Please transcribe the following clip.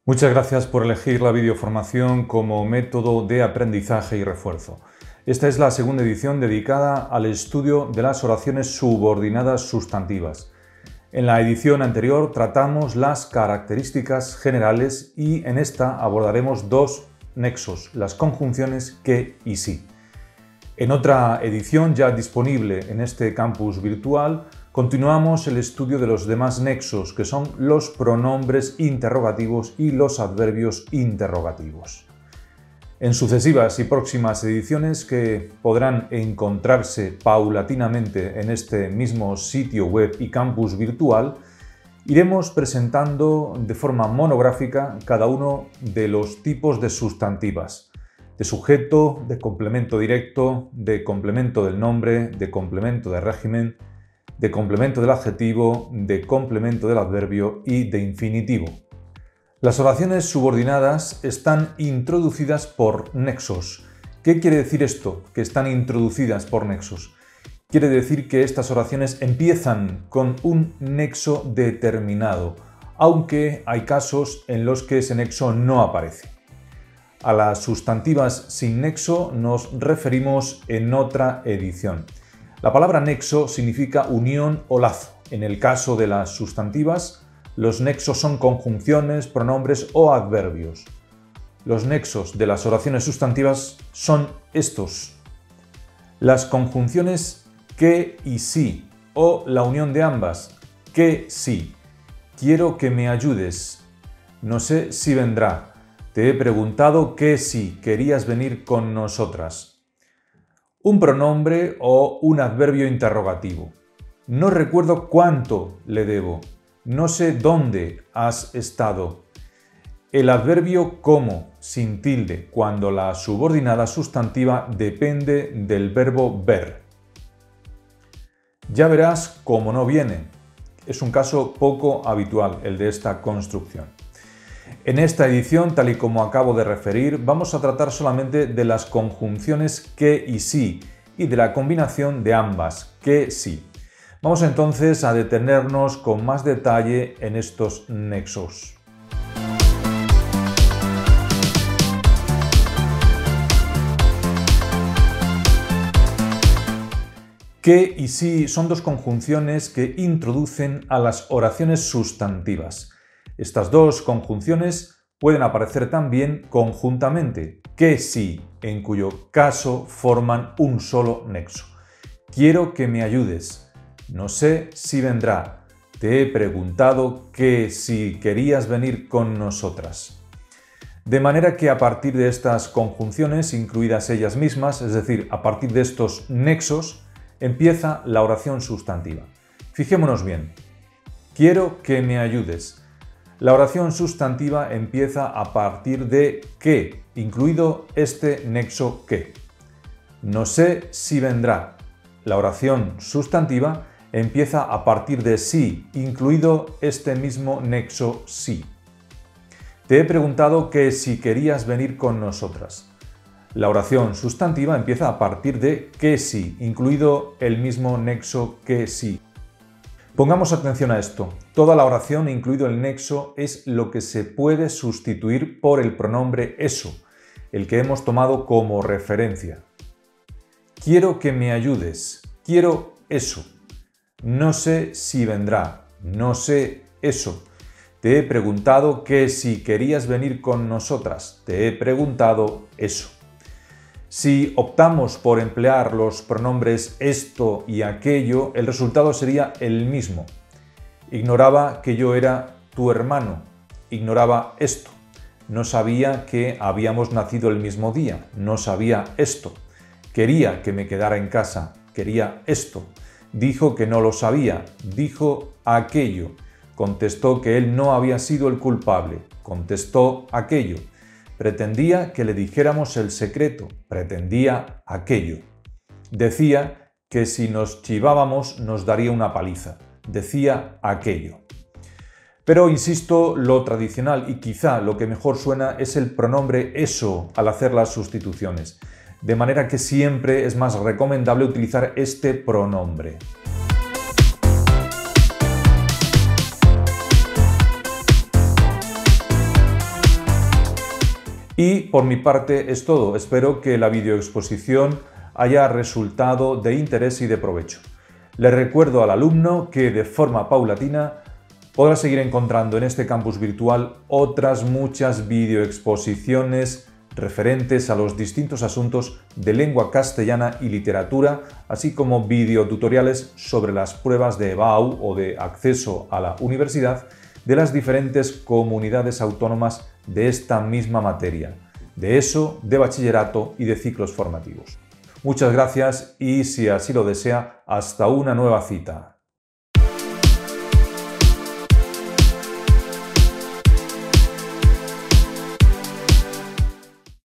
Muchas gracias por elegir la videoformación como método de aprendizaje y refuerzo. Esta es la segunda edición dedicada al estudio de las oraciones subordinadas sustantivas. En la edición anterior tratamos las características generales y en esta abordaremos dos nexos, las conjunciones que y si. En otra edición ya disponible en este campus virtual, continuamos el estudio de los demás nexos, que son los pronombres interrogativos y los adverbios interrogativos. En sucesivas y próximas ediciones, que podrán encontrarse paulatinamente en este mismo sitio web y campus virtual, iremos presentando de forma monográfica cada uno de los tipos de sustantivas: de sujeto, de complemento directo, de complemento del nombre, de complemento de régimen, de complemento del adjetivo, de complemento del adverbio y de infinitivo. Las oraciones subordinadas están introducidas por nexos. ¿Qué quiere decir esto, que están introducidas por nexos? Quiere decir que estas oraciones empiezan con un nexo determinado, aunque hay casos en los que ese nexo no aparece. A las sustantivas sin nexo nos referimos en otra edición. La palabra nexo significa unión o lazo. En el caso de las sustantivas, los nexos son conjunciones, pronombres o adverbios. Los nexos de las oraciones sustantivas son estos: las conjunciones que y si, o la unión de ambas, que si. Quiero que me ayudes. No sé si vendrá. Te he preguntado que si querías venir con nosotras. Un pronombre o un adverbio interrogativo. No recuerdo cuánto le debo. No sé dónde has estado. El adverbio como, sin tilde, cuando la subordinada sustantiva depende del verbo ver. Ya verás cómo no viene. Es un caso poco habitual el de esta construcción. En esta edición, tal y como acabo de referir, vamos a tratar solamente de las conjunciones que y si y de la combinación de ambas, que si. Vamos entonces a detenernos con más detalle en estos nexos. Que y si son dos conjunciones que introducen a las oraciones sustantivas. Estas dos conjunciones pueden aparecer también conjuntamente, que si, en cuyo caso forman un solo nexo. Quiero que me ayudes. No sé si vendrá. Te he preguntado que si querías venir con nosotras. De manera que a partir de estas conjunciones, incluidas ellas mismas, es decir, a partir de estos nexos, empieza la oración sustantiva. Fijémonos bien. Quiero que me ayudes. La oración sustantiva empieza a partir de que, incluido este nexo que. No sé si vendrá. La oración sustantiva empieza a partir de si, incluido este mismo nexo si. Te he preguntado que si querías venir con nosotras. La oración sustantiva empieza a partir de que si, incluido el mismo nexo que si. Pongamos atención a esto. Toda la oración, incluido el nexo, es lo que se puede sustituir por el pronombre eso, el que hemos tomado como referencia. Quiero que me ayudes. Quiero eso. No sé si vendrá. No sé eso. Te he preguntado que si querías venir con nosotras. Te he preguntado eso. Si optamos por emplear los pronombres esto y aquello, el resultado sería el mismo. Ignoraba que yo era tu hermano. Ignoraba esto. No sabía que habíamos nacido el mismo día. No sabía esto. Quería que me quedara en casa. Quería esto. Dijo que no lo sabía. Dijo aquello. Contestó que él no había sido el culpable. Contestó aquello. Pretendía que le dijéramos el secreto. Pretendía aquello. Decía que si nos chivábamos nos daría una paliza. Decía aquello. Pero insisto, lo tradicional y quizá lo que mejor suena es el pronombre eso al hacer las sustituciones. De manera que siempre es más recomendable utilizar este pronombre. Y por mi parte es todo. Espero que la videoexposición haya resultado de interés y de provecho. Le recuerdo al alumno que de forma paulatina podrá seguir encontrando en este campus virtual otras muchas videoexposiciones referentes a los distintos asuntos de lengua castellana y literatura, así como videotutoriales sobre las pruebas de EBAU o de acceso a la universidad de las diferentes comunidades autónomas de esta misma materia, de ESO, de bachillerato y de ciclos formativos. Muchas gracias y, si así lo desea, hasta una nueva cita.